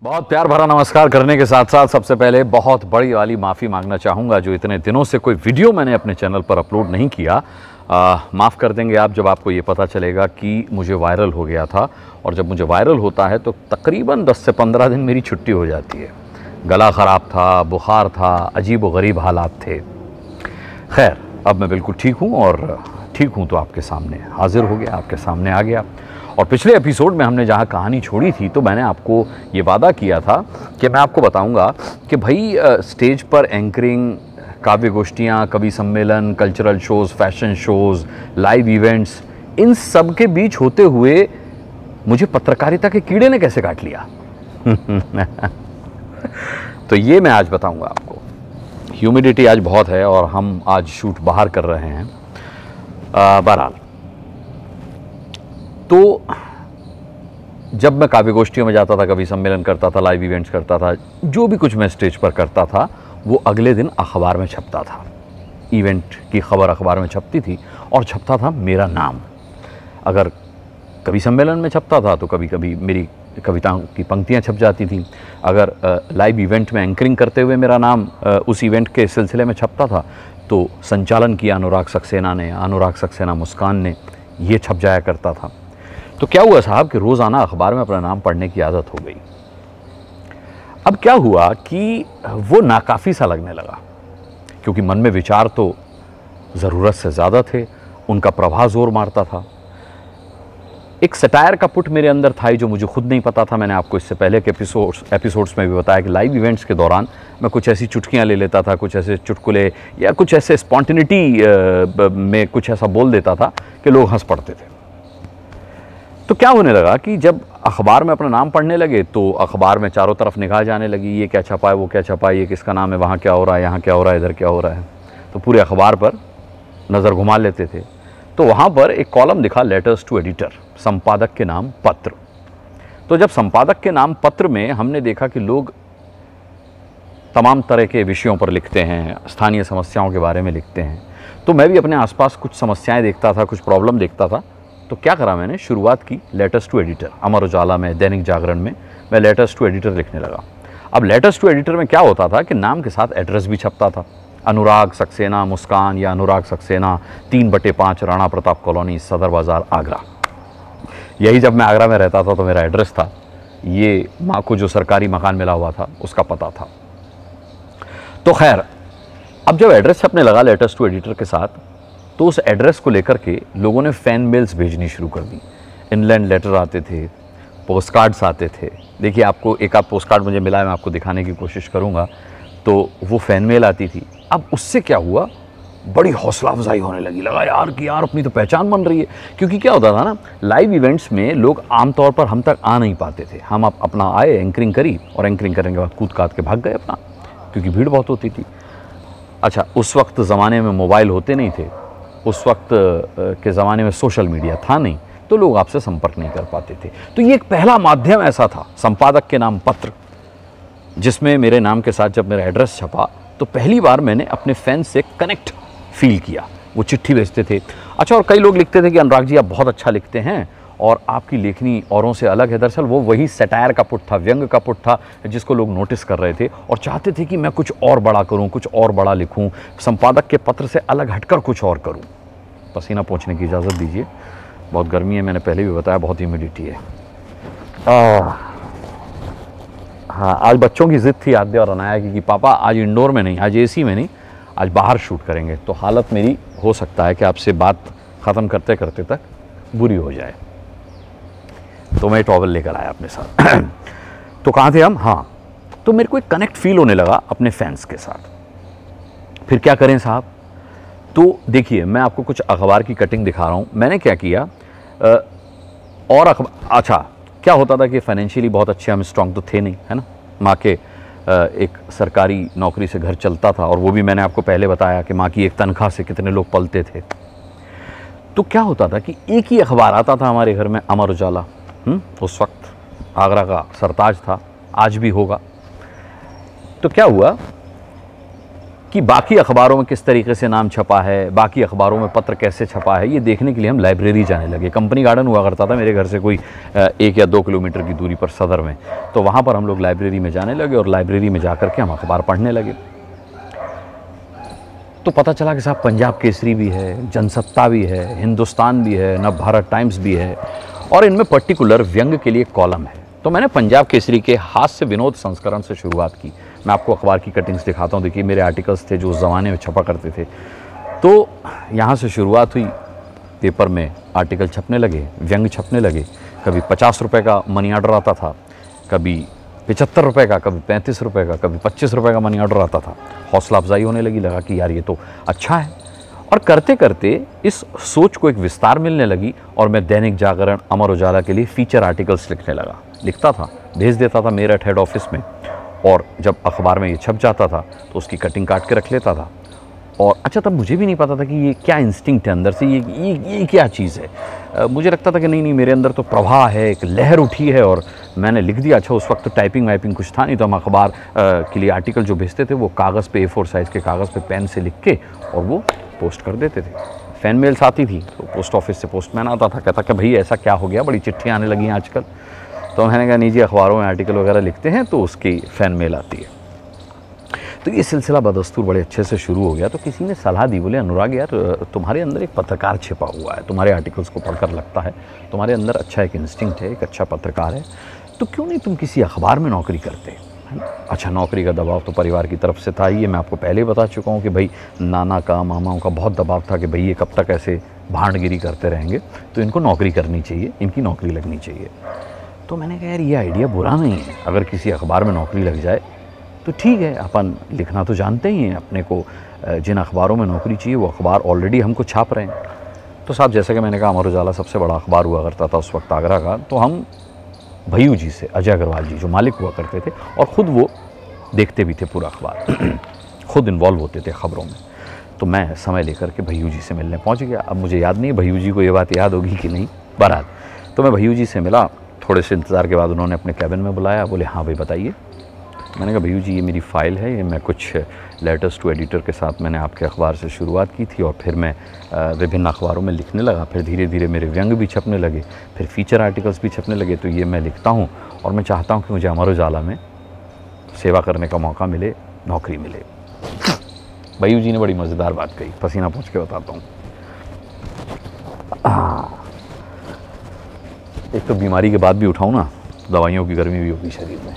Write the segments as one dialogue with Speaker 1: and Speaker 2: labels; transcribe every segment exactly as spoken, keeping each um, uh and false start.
Speaker 1: बहुत प्यार भरा नमस्कार करने के साथ साथ सबसे पहले बहुत बड़ी वाली माफ़ी मांगना चाहूँगा। जो इतने दिनों से कोई वीडियो मैंने अपने चैनल पर अपलोड नहीं किया, माफ़ कर देंगे आप जब आपको ये पता चलेगा कि मुझे वायरल हो गया था। और जब मुझे वायरल होता है तो तकरीबन दस से पंद्रह दिन मेरी छुट्टी हो जाती है। गला ख़राब था, बुखार था, अजीब व गरीब हालात थे। खैर, अब मैं बिल्कुल ठीक हूँ और ठीक हूँ तो आपके सामने हाजिर हो गया, आपके सामने आ गया। और पिछले एपिसोड में हमने जहाँ कहानी छोड़ी थी तो मैंने आपको ये वादा किया था कि मैं आपको बताऊंगा कि भाई स्टेज पर एंकरिंग, काव्य गोष्ठियाँ, कवि सम्मेलन, cultural shows, fashion shows, live events, इन सब के बीच होते हुए मुझे पत्रकारिता के कीड़े ने कैसे काट लिया। तो ये मैं आज बताऊंगा आपको। ह्यूमिडिटी आज बहुत है और हम आज शूट बाहर कर रहे हैं। बहरहाल, तो जब मैं काव्य गोष्ठियों में जाता था, कवि सम्मेलन करता था, लाइव इवेंट्स करता था, जो भी कुछ मैं स्टेज पर करता था वो अगले दिन अखबार में छपता था। इवेंट की खबर अखबार में छपती थी और छपता था मेरा नाम। अगर कवि सम्मेलन में छपता था तो कभी कभी मेरी कविताओं की पंक्तियां छप जाती थीं। अगर लाइव इवेंट में एंकरिंग करते हुए मेरा नाम आ, उस इवेंट के सिलसिले में छपता था तो संचालन किया अनुराग सक्सेना ने, अनुराग सक्सेना मुस्कान ने, ये छप जाया करता था। तो क्या हुआ साहब कि रोज़ाना अखबार में अपना नाम पढ़ने की आदत हो गई। अब क्या हुआ कि वो नाकाफ़ी सा लगने लगा, क्योंकि मन में विचार तो ज़रूरत से ज़्यादा थे, उनका प्रभाव जोर मारता था। एक सटायर का पुट मेरे अंदर था जो मुझे खुद नहीं पता था। मैंने आपको इससे पहले के एपिसोड्स एपिसोड्स में भी बताया कि लाइव इवेंट्स के दौरान मैं कुछ ऐसी चुटकियाँ ले लेता था, कुछ ऐसे चुटकुले या कुछ ऐसे स्पॉन्टेनिटी में कुछ ऐसा बोल देता था कि लोग हंस पड़ते थे। तो क्या होने लगा कि जब अखबार में अपना नाम पढ़ने लगे तो अखबार में चारों तरफ निगाह जाने लगी, ये क्या छपा है, वो क्या छपा है, ये किसका नाम है, वहाँ क्या हो रहा है, यहाँ क्या हो रहा है, इधर क्या हो रहा है। तो पूरे अखबार पर नज़र घुमा लेते थे। तो वहाँ पर एक कॉलम दिखा, लेटर्स टू एडिटर, संपादक के नाम पत्र। तो जब संपादक के नाम पत्र में हमने देखा कि लोग तमाम तरह के विषयों पर लिखते हैं, स्थानीय समस्याओं के बारे में लिखते हैं, तो मैं भी अपने आसपास कुछ समस्याएं देखता था, कुछ प्रॉब्लम देखता था। तो क्या करा मैंने, शुरुआत की letters to editor. Amar Ujala में, दैनिक जागरण में मैं लेटर्स टू एडिटर लिखने लगा। अब लेटर्स टू एडिटर में क्या होता था कि नाम के साथ एड्रेस भी छपता था, अनुराग सक्सेना मुस्कान या अनुराग सक्सेना, तीन बटे पाँच राणा प्रताप कॉलोनी, सदर बाज़ार, आगरा। यही जब मैं आगरा में रहता था तो मेरा एड्रेस था। ये माँ को जो सरकारी मकान मिला हुआ था उसका पता था। तो खैर, अब जब एड्रेस छपने लगा लेटर्स टू एडिटर के साथ तो उस एड्रेस को लेकर के लोगों ने फ़ैन मेल्स भेजनी शुरू कर दी। इनलैंड लेटर आते थे, पोस्ट कार्ड्स आते थे। देखिए, आपको एक आध पोस्ट कार्ड मुझे मिला है, मैं आपको दिखाने की कोशिश करूँगा। तो वो फ़ैन मेल आती थी। अब उससे क्या हुआ, बड़ी हौसला अफजाई होने लगी। लगा यार कि यार अपनी तो पहचान बन रही है। क्योंकि क्या होता था ना, लाइव इवेंट्स में लोग आमतौर पर हम तक आ नहीं पाते थे। हम आप अपना आए, एंकरिंग करी और एंकरिंग करने के बाद कूद काद के भाग गए अपना, क्योंकि भीड़ बहुत होती थी। अच्छा, उस वक्त ज़माने में मोबाइल होते नहीं थे, उस वक्त के ज़माने में सोशल मीडिया था नहीं, तो लोग आपसे संपर्क नहीं कर पाते थे। तो ये एक पहला माध्यम ऐसा था, संपादक के नाम पत्र, जिसमें मेरे नाम के साथ जब मेरा एड्रेस छपा तो पहली बार मैंने अपने फैन से कनेक्ट फील किया। वो चिट्ठी भेजते थे। अच्छा, और कई लोग लिखते थे कि अनुराग जी आप बहुत अच्छा लिखते हैं और आपकी लेखनी औरों से अलग है। दरअसल वो वही सटायर का पुट था, व्यंग का पुट था, जिसको लोग नोटिस कर रहे थे और चाहते थे कि मैं कुछ और बड़ा करूं, कुछ और बड़ा लिखूं, संपादक के पत्र से अलग हटकर कुछ और करूं। पसीना पोंछने की इजाज़त दीजिए, बहुत गर्मी है, मैंने पहले भी बताया, बहुत ह्यूमिडिटी है। आ, हाँ, आज बच्चों की ज़िद थी आद्या और अनाया की कि पापा आज इंडोर में नहीं, आज एसी में नहीं, आज बाहर शूट करेंगे। तो हालत मेरी हो सकता है कि आपसे बात ख़त्म करते करते तक बुरी हो जाए। तो मैं टॉवल लेकर आया अपने साथ। तो कहाँ थे हम? हाँ, तो मेरे को एक कनेक्ट फील होने लगा अपने फैंस के साथ। फिर क्या करें साहब? तो देखिए, मैं आपको कुछ अखबार की कटिंग दिखा रहा हूँ। मैंने क्या किया, आ, और अखबार, अच्छा क्या होता था कि फाइनेंशियली बहुत अच्छे हम स्ट्रॉन्ग तो थे नहीं, है ना। माँ के आ, एक सरकारी नौकरी से घर चलता था और वो भी मैंने आपको पहले बताया कि माँ की एक तनख्वाह से कितने लोग पलते थे। तो क्या होता था कि एक ही अखबार आता था हमारे घर में, अमर उजाला। हुँ? उस वक्त आगरा का सरताज था, आज भी होगा। तो क्या हुआ, कि बाकी अखबारों में किस तरीके से नाम छपा है, बाकी अखबारों में पत्र कैसे छपा है, ये देखने के लिए हम लाइब्रेरी जाने लगे। कंपनी गार्डन हुआ करता था मेरे घर से कोई एक या दो किलोमीटर की दूरी पर सदर में, तो वहाँ पर हम लोग लाइब्रेरी में जाने लगे और लाइब्रेरी में जा कर के हम अखबार पढ़ने लगे। तो पता चला कि साहब पंजाब केसरी भी है, जनसत्ता भी है, हिंदुस्तान भी है, नव भारत टाइम्स भी है, और इनमें पर्टिकुलर व्यंग के लिए कॉलम है। तो मैंने पंजाब केसरी के हास्य विनोद संस्करण से शुरुआत की। मैं आपको अखबार की कटिंग्स दिखाता हूँ। देखिए मेरे आर्टिकल्स थे जो उस ज़माने में छपा करते थे। तो यहाँ से शुरुआत हुई, पेपर में आर्टिकल छपने लगे, व्यंग छपने लगे। कभी पचास रुपये का मनी ऑर्डर आता था, कभी पचहत्तर रुपये का, कभी पैंतीस रुपये का, कभी पच्चीस रुपये का मनी ऑर्डर आता था। हौसला अफजाई होने लगी, लगा कि यार ये तो अच्छा है। और करते करते इस सोच को एक विस्तार मिलने लगी और मैं दैनिक जागरण, अमर उजाला के लिए फीचर आर्टिकल्स लिखने लगा। लिखता था, भेज देता था मेरठ हेड ऑफिस में, और जब अखबार में ये छप जाता था तो उसकी कटिंग काट के रख लेता था। और अच्छा, तब मुझे भी नहीं पता था कि ये क्या इंस्टिंक्ट है अंदर से, ये ये ये क्या चीज़ है। आ, मुझे लगता था कि नहीं नहीं मेरे अंदर तो प्रवाह है, एक लहर उठी है और मैंने लिख दिया। अच्छा, उस वक्त तो टाइपिंग वाइपिंग कुछ था नहीं, तो हम अखबार के लिए आर्टिकल जो भेजते थे वो कागज़ पे, ए फोर साइज़ के कागज़ पे पेन से लिख के और वो पोस्ट कर देते थे। फैन मेल्स आती थी तो पोस्ट ऑफिस से पोस्टमैन आता था, कहता कि भाई ऐसा क्या हो गया, बड़ी चिट्ठियाँ आने लगी हैं आजकल। तो मैंने कहा निजी अखबारों में आर्टिकल वगैरह लिखते हैं तो उसकी फ़ैन मेल आती है। तो ये सिलसिला बदस्तूर बड़े अच्छे से शुरू हो गया। तो किसी ने सलाह दी, बोले अनुराग यार तुम्हारे अंदर एक पत्रकार छिपा हुआ है, तुम्हारे आर्टिकल्स को पढ़कर लगता है तुम्हारे अंदर अच्छा एक इंस्टिंक्ट है, एक अच्छा पत्रकार है, तो क्यों नहीं तुम किसी अखबार में नौकरी करते, है ना। अच्छा, नौकरी का दबाव तो परिवार की तरफ से था ही, ये मैं आपको पहले ही बता चुका हूँ कि भाई नाना का, मामाओं का बहुत दबाव था कि भाई ये कब तक ऐसे भांडगिरी करते रहेंगे, तो इनको नौकरी करनी चाहिए, इनकी नौकरी लगनी चाहिए। तो मैंने कहा यार ये आइडिया बुरा नहीं है, अगर किसी अखबार में नौकरी लग जाए तो ठीक है। अपन लिखना तो जानते ही हैं, अपने को जिन अखबारों में नौकरी चाहिए वो अखबार ऑलरेडी हमको छाप रहे हैं। तो साहब जैसा कि मैंने कहा अमर उजाला सबसे बड़ा अखबार हुआ करता था उस वक्त आगरा का, तो हम भैयू जी से, अजय अग्रवाल जी जो मालिक हुआ करते थे और ख़ुद वो देखते भी थे पूरा अखबार, खुद इन्वॉल्व होते थे ख़बरों में, तो मैं समय लेकर के भैयू जी से मिलने पहुंच गया। अब मुझे याद नहीं भैयू जी को ये बात याद होगी कि नहीं, बहरहाल तो मैं भैयू जी से मिला। थोड़े से इंतज़ार के बाद उन्होंने अपने कैबिन में बुलाया, बोले हाँ भाई बताइए। मैंने कहा भैयू जी ये मेरी फ़ाइल है, ये मैं कुछ लेटर्स टू एडिटर के साथ मैंने आपके अखबार से शुरुआत की थी और फिर मैं विभिन्न अखबारों में लिखने लगा, फिर धीरे धीरे मेरे व्यंग भी छपने लगे, फिर फीचर आर्टिकल्स भी छपने लगे, तो ये मैं लिखता हूँ और मैं चाहता हूँ कि मुझे अमर उजाला में सेवा करने का मौका मिले, नौकरी मिले। भैयू जी ने बड़ी मज़ेदार बात कही, पसीना पोंछ के बताता हूँ। एक तो बीमारी के बाद भी उठाऊँ ना, दवाइयों की गर्मी भी होगी शरीर में।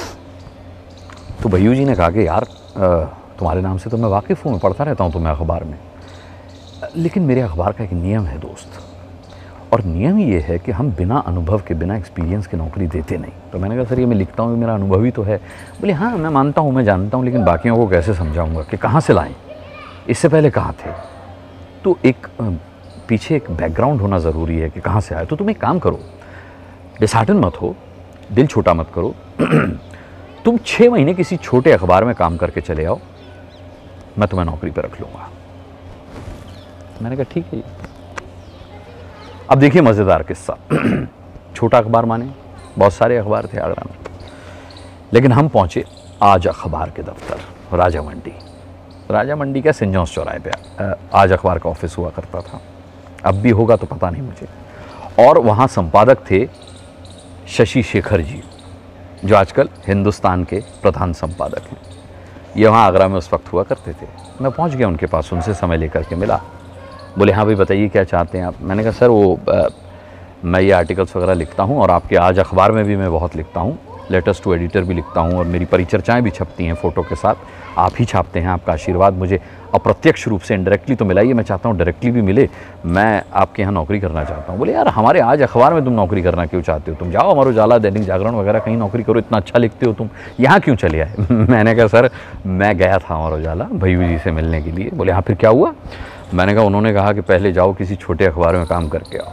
Speaker 1: तो भैयू जी ने कहा कि यार तुम्हारे नाम से तो मैं वाकिफ़ हूँ, मैं पढ़ता रहता हूँ तुम्हें अखबार में, लेकिन मेरे अखबार का एक नियम है दोस्त, और नियम ये है कि हम बिना अनुभव के, बिना एक्सपीरियंस के नौकरी देते नहीं। तो मैंने कहा सर ये मैं लिखता हूँ, मेरा अनुभव ही तो है। बोले हाँ मैं मानता हूँ, मैं जानता हूँ, लेकिन बाकियों को कैसे समझाऊँगा कि कहाँ से लाएँ, इससे पहले कहाँ थे। तो एक पीछे एक बैकग्राउंड होना ज़रूरी है कि कहाँ से आए। तो तुम एक काम करो, डिसहार्टन मत हो, दिल छोटा मत करो, तुम छः महीने किसी छोटे अखबार में काम करके चले आओ, मैं तुम्हें नौकरी पर रख लूँगा। मैंने कहा ठीक है। अब देखिए मज़ेदार किस्सा। छोटा अखबार माने बहुत सारे अखबार थे आगरा में, लेकिन हम पहुँचे आज अखबार के दफ्तर, राजा मंडी। राजा मंडी क्या, सिंजौस चौराहे पे आज अखबार का ऑफिस हुआ करता था, अब भी होगा तो पता नहीं मुझे। और वहाँ संपादक थे शशि शेखर जी, जो आजकल हिंदुस्तान के प्रधान संपादक हैं। ये वहाँ आगरा में उस वक्त हुआ करते थे। मैं पहुँच गया उनके पास, उनसे समय लेकर के मिला। बोले हाँ भाई बताइए क्या चाहते हैं आप। मैंने कहा सर वो आ, मैं ये आर्टिकल्स वगैरह लिखता हूँ और आपके आज अखबार में भी मैं बहुत लिखता हूँ, लेटर्स टू एडिटर भी लिखता हूँ और मेरी परिचर्चाएँ भी छपती हैं फ़ोटो के साथ, आप ही छापते हैं, आपका आशीर्वाद मुझे अप्रत्यक्ष रूप से इनडायरेक्टली तो मिला ही है, मैं चाहता हूँ डायरेक्टली भी मिले, मैं आपके यहाँ नौकरी करना चाहता हूँ। बोले यार हमारे आज अखबार में तुम नौकरी करना क्यों चाहते हो, तुम जाओ अमर उजाला, दैनिक जागरण वगैरह कहीं नौकरी करो, इतना अच्छा लिखते हो तुम, यहाँ क्यों चले आए। मैंने कहा सर मैं गया था अमर उजाला भैयू जी से मिलने के लिए। बोले हाँ फिर क्या हुआ। मैंने कहा उन्होंने कहा कि पहले जाओ किसी छोटे अखबार में काम करके आओ।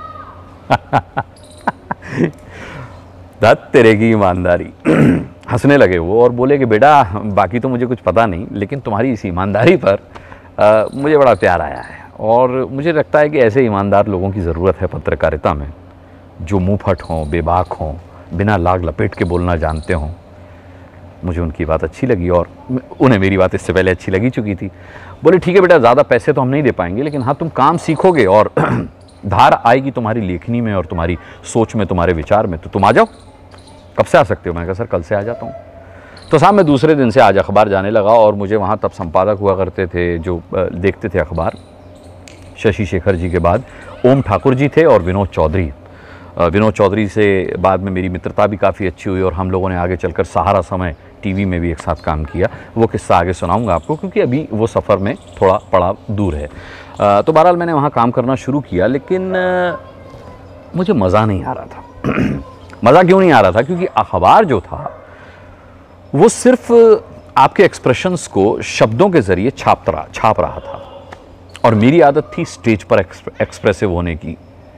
Speaker 1: दत्त तेरे की ईमानदारी। हंसने लगे वो और बोले कि बेटा बाकी तो मुझे कुछ पता नहीं, लेकिन तुम्हारी इस ईमानदारी पर आ, मुझे बड़ा प्यार आया है और मुझे लगता है कि ऐसे ईमानदार लोगों की ज़रूरत है पत्रकारिता में, जो मुँह फट हों, बेबाक हों, बिना लाग लपेट के बोलना जानते हों। मुझे उनकी बात अच्छी लगी और उन्हें मेरी बात इससे पहले अच्छी लगी चुकी थी। बोले ठीक है बेटा, ज़्यादा पैसे तो हम नहीं दे पाएंगे, लेकिन हाँ तुम काम सीखोगे और धार आएगी तुम्हारी लेखनी में और तुम्हारी सोच में, तुम्हारे विचार में, तो तुम आ जाओ। कब से आ सकते हो? मैंने कहा सर कल से आ जाता हूँ। तो साहब मैं दूसरे दिन से आज अखबार जाने लगा और मुझे वहाँ तब संपादक हुआ करते थे जो देखते थे अखबार, शशि शेखर जी के बाद ओम ठाकुर जी थे और विनोद चौधरी। विनोद चौधरी से बाद में मेरी मित्रता भी काफ़ी अच्छी हुई और हम लोगों ने आगे चलकर सहारा समय टीवी में भी एक साथ काम किया। वो किस्सा आगे सुनाऊंगा आपको, क्योंकि अभी वो सफ़र में थोड़ा पड़ाव दूर है। तो बहरहाल मैंने वहाँ काम करना शुरू किया, लेकिन मुझे मज़ा नहीं आ रहा था। मज़ा क्यों नहीं आ रहा था? क्योंकि अखबार जो था वो सिर्फ आपके एक्सप्रेशंस को शब्दों के ज़रिए छाप रहा छाप रहा था, और मेरी आदत थी स्टेज पर एक्सप्रेसिव होने की,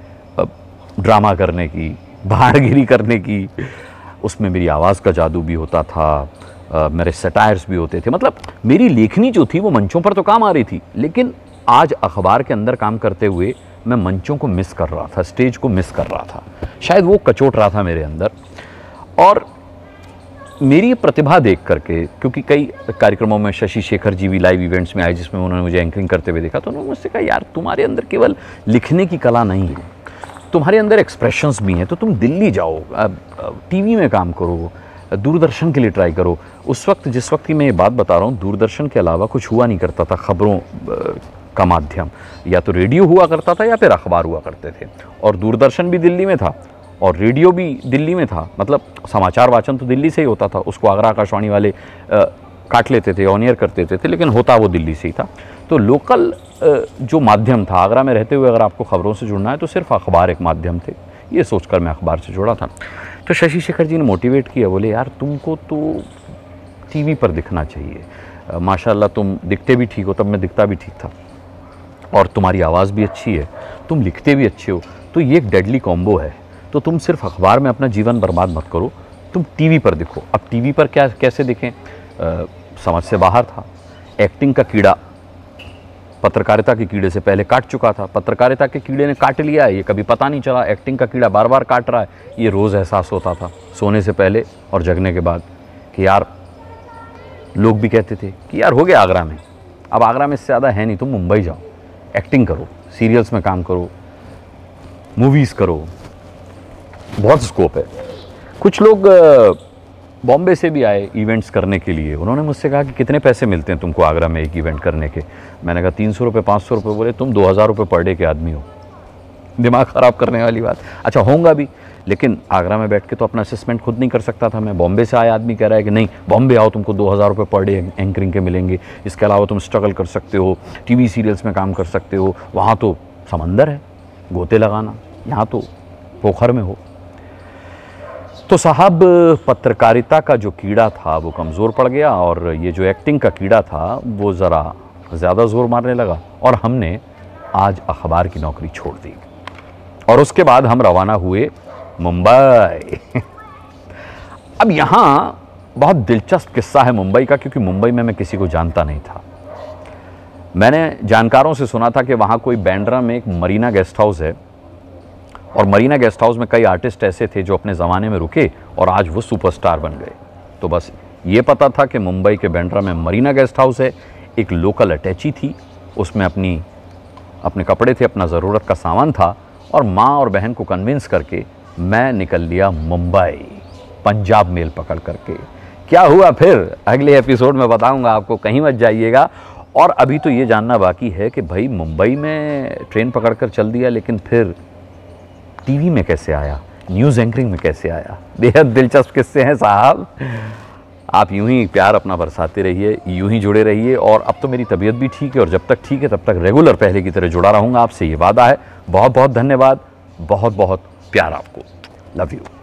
Speaker 1: ड्रामा करने की, बाहरगिरी करने की। उसमें मेरी आवाज़ का जादू भी होता था, आ, मेरे सटायर्स भी होते थे। मतलब मेरी लेखनी जो थी वो मंचों पर तो काम आ रही थी, लेकिन आज अखबार के अंदर काम करते हुए मैं मंचों को मिस कर रहा था, स्टेज को मिस कर रहा था। शायद वो कचोट रहा था मेरे अंदर। और मेरी प्रतिभा देख करके, क्योंकि कई कार्यक्रमों में शशि शेखर जी भी लाइव इवेंट्स में आए जिसमें उन्होंने मुझे एंकरिंग करते हुए देखा, तो उन्होंने मुझसे कहा यार तुम्हारे अंदर केवल लिखने की कला नहीं है, तुम्हारे अंदर एक्सप्रेशंस भी हैं, तो तुम दिल्ली जाओ, टीवी में काम करो, दूरदर्शन के लिए ट्राई करो। उस वक्त, जिस वक्त की मैं ये बात बता रहा हूँ, दूरदर्शन के अलावा कुछ हुआ नहीं करता था खबरों का माध्यम। या तो रेडियो हुआ करता था या फिर अखबार हुआ करते थे, और दूरदर्शन भी दिल्ली में था और रेडियो भी दिल्ली में था। मतलब समाचार वाचन तो दिल्ली से ही होता था, उसको आगरा आकाशवाणी वाले आ, काट लेते थे, ऑन एयर कर देते थे, लेकिन होता वो दिल्ली से ही था। तो लोकल जो माध्यम था, आगरा में रहते हुए अगर आपको खबरों से जुड़ना है तो सिर्फ अखबार एक माध्यम थे। ये सोचकर मैं अखबार से जुड़ा था। तो शशि शेखर जी ने मोटिवेट किया, बोले यार तुमको तो टीवी पर दिखना चाहिए, माशाल्लाह तुम दिखते भी ठीक हो, तब मैं दिखता भी ठीक था, और तुम्हारी आवाज़ भी अच्छी है, तुम लिखते भी अच्छे हो, तो ये एक डेडली कॉम्बो है। तो तुम सिर्फ अखबार में अपना जीवन बर्बाद मत करो, तुम टीवी पर दिखो। अब टीवी पर क्या कैसे दिखें, आ, समझ से बाहर था। एक्टिंग का कीड़ा पत्रकारिता के कीड़े से पहले काट चुका था, पत्रकारिता के कीड़े ने काट लिया है, ये कभी पता नहीं चला। एक्टिंग का कीड़ा बार बार काट रहा है, ये रोज़ एहसास होता था, सोने से पहले और जगने के बाद, कि यार लोग भी कहते थे कि यार हो गया आगरा में, अब आगरा में इससे ज़्यादा है नहीं, तुम मुंबई जाओ, एक्टिंग करो, सीरियल्स में काम करो, मूवीज़ करो, बहुत स्कोप है। कुछ लोग बॉम्बे से भी आए इवेंट्स करने के लिए, उन्होंने मुझसे कहा कि कितने पैसे मिलते हैं तुमको आगरा में एक इवेंट करने के? मैंने कहा तीन सौ रुपये, पाँच सौ रुपये। बोले तुम दो हज़ार रुपये पर डे के आदमी हो। दिमाग ख़राब करने वाली बात। अच्छा होऊंगा भी, लेकिन आगरा में बैठ के तो अपना असेसमेंट खुद नहीं कर सकता था मैं। बॉम्बे से आया आदमी कह रहा है कि नहीं बॉम्बे आओ, तुमको दो हज़ार रुपये पर डे एंकरिंग के मिलेंगे, इसके अलावा तुम स्ट्रगल कर सकते हो, टीवी सीरियल्स में काम कर सकते हो, वहाँ तो समंदर है गोते लगाना, यहाँ तो पोखर में हो। तो साहब पत्रकारिता का जो कीड़ा था वो कमज़ोर पड़ गया, और ये जो एक्टिंग का कीड़ा था वो ज़रा ज़्यादा ज़ोर मारने लगा, और हमने आज अखबार की नौकरी छोड़ दी। और उसके बाद हम रवाना हुए मुंबई। अब यहाँ बहुत दिलचस्प किस्सा है मुंबई का, क्योंकि मुंबई में मैं किसी को जानता नहीं था। मैंने जानकारों से सुना था कि वहाँ कोई बांद्रा में एक मरीना गेस्ट हाउस है, और मरीना गेस्ट हाउस में कई आर्टिस्ट ऐसे थे जो अपने ज़माने में रुके और आज वो सुपरस्टार बन गए। तो बस ये पता था कि मुंबई के बांद्रा में मरीना गेस्ट हाउस है, एक लोकल अटैची थी, उसमें अपनी अपने कपड़े थे, अपना ज़रूरत का सामान था, और माँ और बहन को कन्विंस करके मैं निकल लिया मुंबई, पंजाब मेल पकड़ करके। क्या हुआ फिर अगले एपिसोड में बताऊँगा आपको, कहीं मत जाइएगा। और अभी तो ये जानना बाकी है कि भाई मुंबई में ट्रेन पकड़ कर चल दिया, लेकिन फिर टीवी में कैसे आया, न्यूज़ एंकरिंग में कैसे आया। बेहद दिलचस्प किस्से हैं साहब। आप यूं ही प्यार अपना बरसाते रहिए, यूं ही जुड़े रहिए। और अब तो मेरी तबीयत भी ठीक है, और जब तक ठीक है तब तक रेगुलर पहले की तरह जुड़ा रहूँगा आपसे, ये वादा है। बहुत बहुत धन्यवाद, बहुत बहुत प्यार आपको। Love you.